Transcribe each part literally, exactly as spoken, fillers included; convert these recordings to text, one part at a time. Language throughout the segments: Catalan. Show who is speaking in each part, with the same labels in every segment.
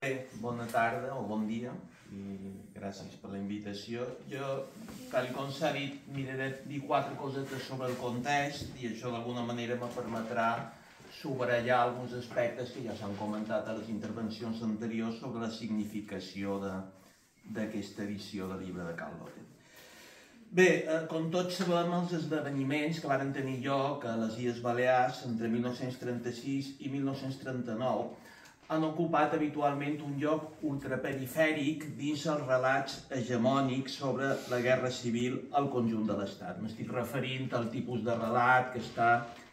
Speaker 1: Bé, bona tarda o bon dia i gràcies per la invitació. Jo, tal com s'ha dit, miraré dir quatre cosetes sobre el context i això d'alguna manera me permetrà subratllar alguns aspectes que ja s'han comentat a les intervencions anteriors sobre la significació d'aquesta edició del llibre de Cal Loren. Bé, eh, com tots sabem, els esdeveniments que varen tenir lloc a les Illes Balears entre mil nou-cents trenta-sis i mil nou-cents trenta-nou han ocupat habitualment un lloc ultraperifèric dins els relats hegemònics sobre la guerra civil al conjunt de l'Estat. M'estic referint al tipus de relat que està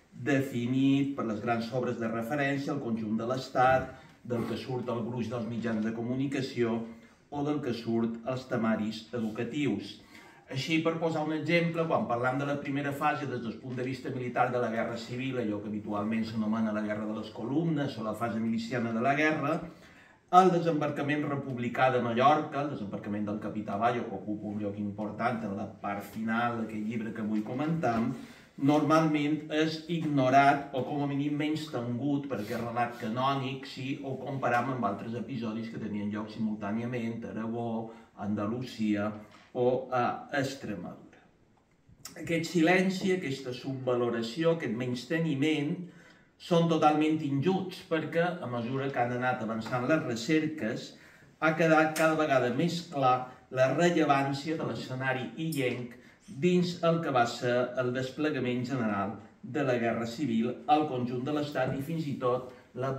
Speaker 1: definit per les grans obres de referència al conjunt de l'Estat, del que surt al gruix dels mitjans de comunicació o del que surt als temaris educatius. Així, per posar un exemple, quan parlam de la primera fase des del punt de vista militar de la guerra civil, allò que habitualment s'anomena la guerra de les columnes o la fase miliciana de la guerra, el desembarcament republicà de Mallorca, el desembarcament del capità Bayo, que ocupa un lloc important en la part final d'aquest llibre que vull comentar, normalment és ignorat o com a mínim menys tengut per aquest relat canònic si ho comparam amb altres episodis que tenien lloc simultàniament a Aragó, a Andalusia o a Extremadura. Aquest silenci, aquesta subvaloració, aquest menysteniment són totalment injusts perquè a mesura que han anat avançant les recerques ha quedat cada vegada més clar la rellevància de l'escenari illenc dins el que va ser el desplegament general de la guerra civil al conjunt de l'Estat i fins i tot la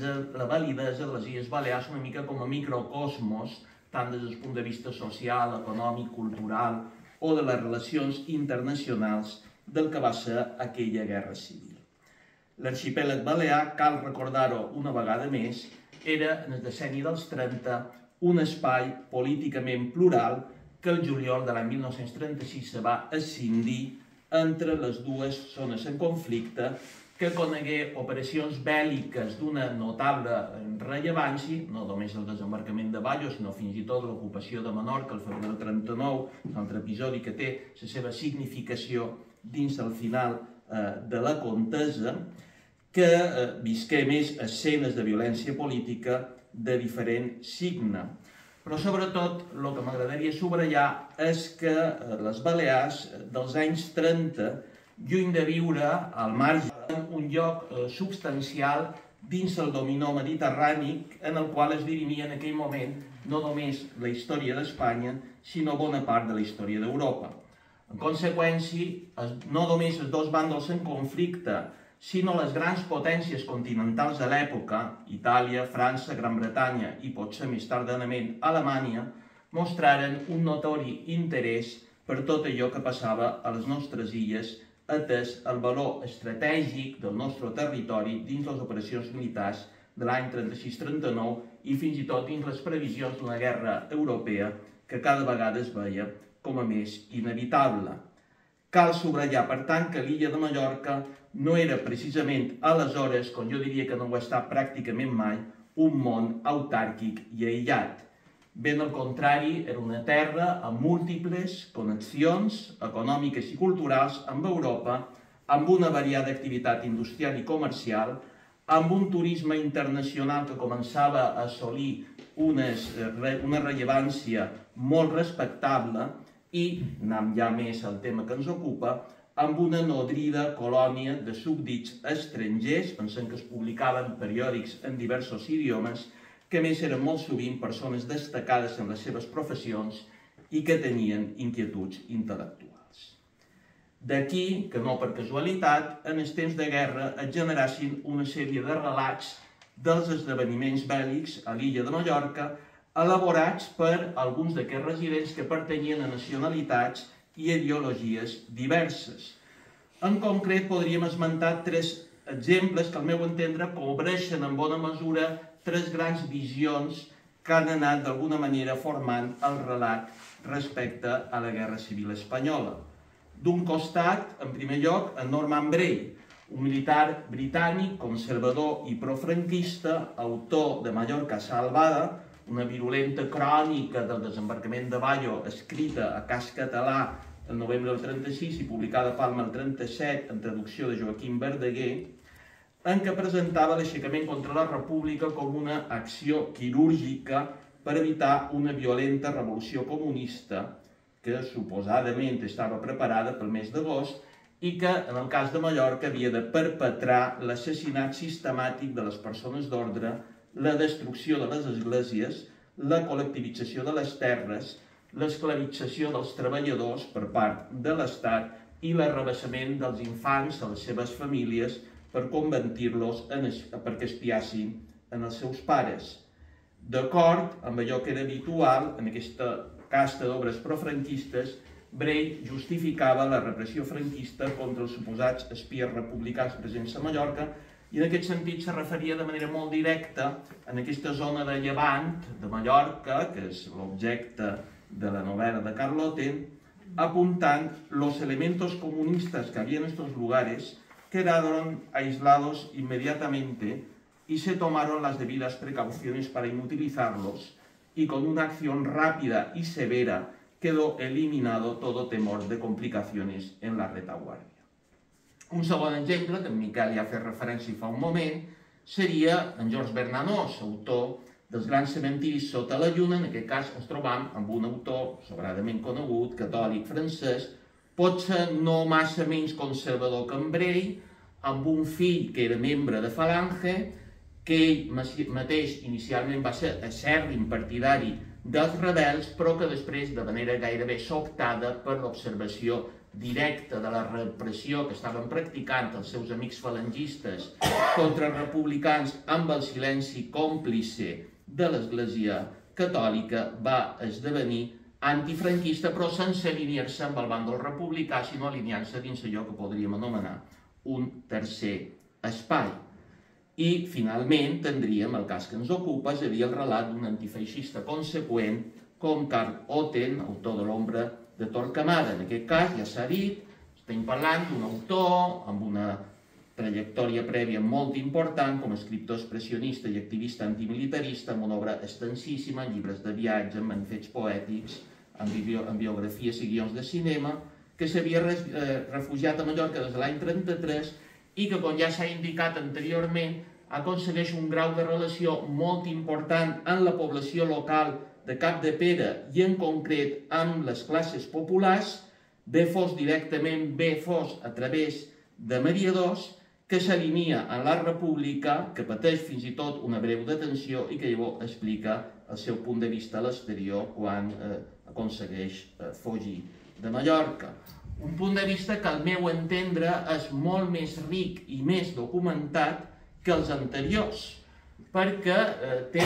Speaker 1: validesa de les Illes Balears una mica com a microcosmos tant des del punt de vista social, econòmic, cultural o de les relacions internacionals del que va ser aquella guerra civil. L'arxipèlag balear, cal recordar-ho una vegada més, era en el decenni dels trenta un espai políticament plural que el juliol de l'any mil nou-cents trenta-sis se va escindir entre les dues zones en conflicte que conegué operacions bèl·liques d'una notable rellevància, no només el desembarcament de Bayo, sinó fins i tot l'ocupació de Menorca al febrer del trenta-nou, un altre episodi que té la seva significació dins el final de la contesa, que visqué més escenes de violència política de diferent signe. Però sobretot el que m'agradaria subratllar és que les Balears dels anys trenta, lluny de viure al marge un lloc substancial dins el dominó mediterrani en el qual es dirimia en aquell moment no només la història d'Espanya, sinó bona part de la història d'Europa. En conseqüència, no només els dos bàndols en conflicte, sinó les grans potències continentals de l'època, Itàlia, França, Gran Bretanya i potser més tardanament Alemanya, mostraren un notori interès per tot allò que passava a les nostres illes, atès el valor estratègic del nostre territori dins les operacions militars de l'any trenta-sis trenta-nou i fins i tot dins les previsions d'una guerra europea que cada vegada es veia com a més inevitable. Cal subratllar, per tant, que l'illa de Mallorca no era precisament aleshores, com jo diria que no ho ha estat pràcticament mai, un món autàrquic i aïllat. Ben al contrari, era una terra amb múltiples connexions econòmiques i culturals amb Europa, amb una variada activitat industrial i comercial, amb un turisme internacional que començava a assolir una rellevància molt respectable i, anant ja més al tema que ens ocupa, amb una nodrida colònia de súbdits estrangers, pensem que es publicaven periòdics en diversos idiomes, que més eren molt sovint persones destacades en les seves professions i que tenien inquietuds intel·lectuals. D'aquí que no per casualitat, en els temps de guerra es generassin una sèrie de relats dels esdeveniments bèl·lics a l'illa de Mallorca, elaborats per alguns d'aquests residents que pertanyien a nacionalitats i ideologies diverses. En concret, podríem esmentar tres exemples que, al meu entendre, cobreixen en bona mesura tres grans visions que han anat d'alguna manera formant el relat respecte a la Guerra Civil Espanyola. D'un costat, en primer lloc, en Norman Bray, un militar britànic, conservador i profranquista, autor de Mallorca Salvada, una virulenta crònica del desembarcament de Bayo escrita a cas català el novembre del trenta-sis i publicada a Palma el trenta-set en traducció de Joaquim Verdaguer, en què presentava l'aixecament contra la República com una acció quirúrgica per evitar una violenta revolució comunista que suposadament estava preparada pel mes d'agost i que, en el cas de Mallorca, havia de perpetrar l'assassinat sistemàtic de les persones d'ordre, la destrucció de les esglésies, la col·lectivització de les terres, l'esclavització dels treballadors per part de l'Estat i l'arrabassament dels infants a les seves famílies per convertir-los perquè espiassin en els seus pares. D'acord amb allò que era habitual en aquesta casta d'obres profranquistes, Brey justificava la repressió franquista contra els suposats espies republicans presents a Mallorca i en aquest sentit se referia de manera molt directa en aquesta zona de llevant de Mallorca, que és l'objecte de la novel·la de Karl Otten, apuntant los elementos comunistas que había en estos lugares quedaron aislados inmediatamente y se tomaron las debidas precauciones para inutilizarlos y con una acción rápida y severa quedó eliminado todo temor de complicaciones en la retaguardia. Un segon exemple, que en Miquel ja ha fet referència fa un moment, seria en Georges Bernanos, autor dels grans cementiris sota la lluna. En aquest cas ens trobam amb un autor sobradament conegut, catòlic francès, potser no massa menys conservador que en Brey, amb un fill que era membre de Falange, que ell mateix inicialment va ser acèrrim partidari dels rebels, però que després, de manera gairebé sobtada per l'observació directa de la repressió que estaven practicant els seus amics falangistes contra els republicans amb el silenci còmplice de l'Església Catòlica, va esdevenir antifranquista, però sense alinear-se amb el bàndol republicà, sinó alineant-se dins allò que podríem anomenar un tercer espai. I, finalment, tindríem el cas que ens ocupa, és a dir, el relat d'un antifeixista conseqüent com Karl Otten, autor de l'Ombra de Torquemada. En aquest cas, ja s'ha dit, estem parlant d'un autor amb una trajectòria prèvia molt important com a escriptor expressionista i activista antimilitarista, amb una obra extensíssima, en llibres de viatge, en manifests poètics, en biografies i guions de cinema, que s'havia refugiat a Mallorca des de l'any trenta-tres i que, com ja s'ha indicat anteriorment, aconsegueix un grau de relació molt important amb la població local de Capdepera i en concret amb les classes populars, bé fos directament, bé fos a través de mediadors, que s'alinea en la República, que pateix fins i tot una breu detenció i que llavors explica el seu punt de vista a l'exterior quan aconsegueix fugir de Mallorca. Un punt de vista que al meu entendre és molt més ric i més documentat que els anteriors, perquè té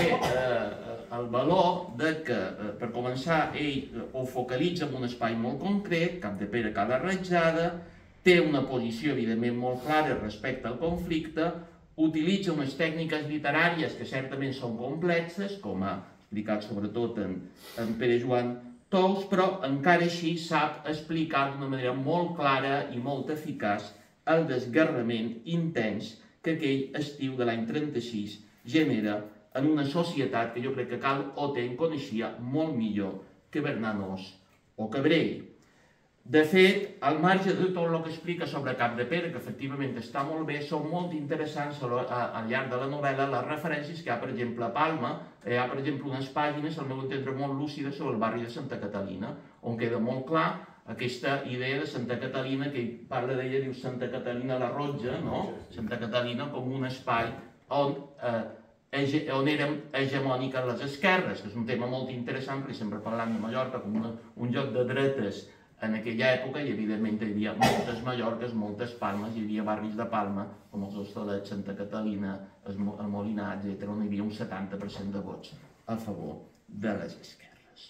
Speaker 1: el valor que, per començar, ell ho focalitza en un espai molt concret, Capdepera, Cala Ratjada, té una posició evidentment molt clara respecte al conflicte, utilitza unes tècniques literàries que certament són complexes, com ha explicat sobretot en Pere Joan Tous, però encara així sap explicar d'una manera molt clara i molt eficaç el desgarrament intens que aquell estiu de l'any trenta-sis genera en una societat que jo crec que Karl Otten coneixia molt millor que Bernanos o que Brey. De fet, al marge de tot el que explica sobre Capdepera, que efectivament està molt bé, són molt interessants al llarg de la novel·la les referències que hi ha, per exemple, a Palma. Hi ha, per exemple, unes pàgines, al meu entendre, molt lúcides sobre el barri de Santa Catalina, on queda molt clar aquesta idea de Santa Catalina, que ell parla d'ella, diu Santa Catalina la Rotja, no? Santa Catalina com un espai on eren hegemòniques les esquerres, que és un tema molt interessant, perquè sempre parlant de Mallorca com un lloc de dretes en aquella època, i evidentment hi havia moltes Mallorques, moltes Palmes, hi havia barris de Palma, com els Hostalets, Santa Catalina, el Molinar, etcètera, on hi havia un setanta per cent de vots a favor de les esquerres.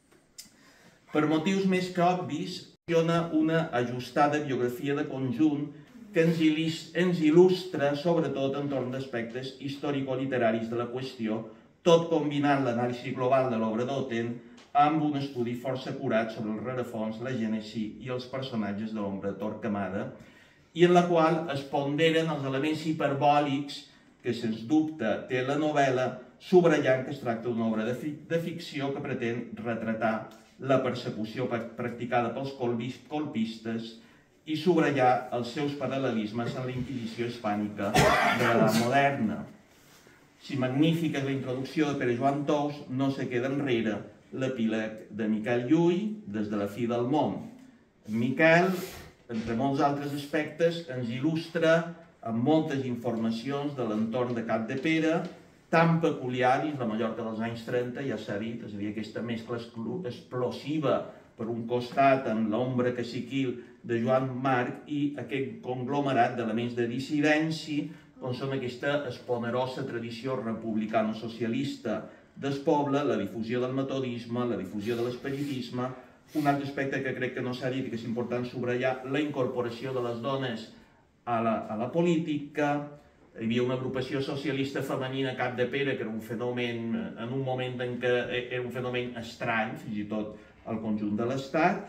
Speaker 1: Per motius més que obvis, funciona una ajustada biografia de conjunt que ens il·lustra sobretot entorn d'aspectes històrico-literaris de la qüestió, tot combinant l'anàlisi global de l'obra d'Otten amb un estudi força acurat sobre el rerefons, la gènesi i els personatges de l'Ombra de Torquemada, i en la qual es ponderen els elements hiperbòlics que, sens dubte, té la novel·la, subratllant que es tracta d'una obra de ficció que pretén retratar la persecució practicada pels colpistes i subratllar els seus paral·lelismes en la Inquisició hispànica de l'edat moderna. Si magnífica és la introducció de Pere Joan Tous, no se queda enrere l'epíleg de Miquel Llull, Des de la fi del món. Miquel, entre molts altres aspectes, ens il·lustra amb moltes informacions de l'entorn de Capdepera, tan peculiar dins la Mallorca dels anys trenta, ja s'ha dit, és a dir, aquesta mescla explosiva per un costat amb l'ombra caciquil de Joan Marc i aquest conglomerat d'elements de dissidència, com són aquesta esponerosa tradició republicano-socialista del poble, la difusió del metodisme, la difusió de l'espiritisme. Un altre aspecte que crec que no s'ha dit i que és important subratllar, la incorporació de les dones a la, a la política. Hi havia una agrupació socialista femenina a Capdepera, que era un fenomen, en un moment en què era un fenomen estrany, fins i tot al conjunt de l'Estat,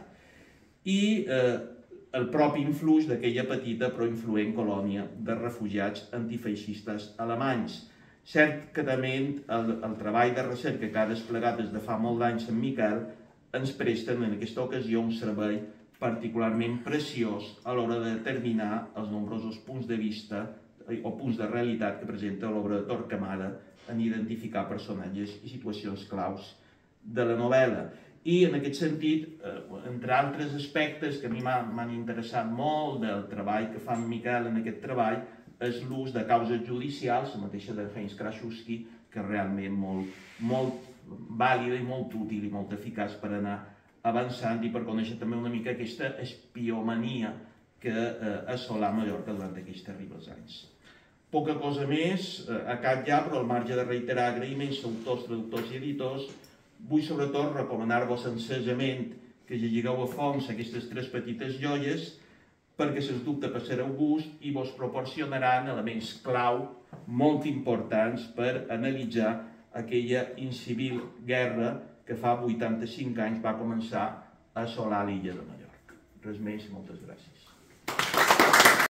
Speaker 1: i eh, el propi influx d'aquella petita però influent colònia de refugiats antifeixistes alemanys. Certament, el, el treball de recerca que ha desplegat des de fa molt d'anys en Miquel ens presten en aquesta ocasió un servei particularment preciós a l'hora de determinar els nombrosos punts de vista o punts de realitat que presenta l'obra de Torquemada en identificar personatges i situacions claus de la novel·la. I en aquest sentit, entre altres aspectes que a mi m'han interessat molt del treball que fa en Miquel en aquest treball, és l'ús de causes judicials, la mateixa de Heinz Krasuski, que és realment molt, molt vàlida i molt útil i molt eficaç per anar avançant i per conèixer també una mica aquesta espiomania que eh, assolà Mallorca durant aquests terribles anys. Poca cosa més, eh, a cap ja, però al marge de reiterar agraïments a autors, traductors i editors, vull sobretot recomanar-vos encesament que llegiu a fons aquestes tres petites joies perquè, sens dubte, passareu gust i vos proporcionaran elements clau molt importants per analitzar aquella incivil guerra que fa vuitanta-cinc anys va començar a assolar l'illa de Mallorca. Res més i moltes gràcies.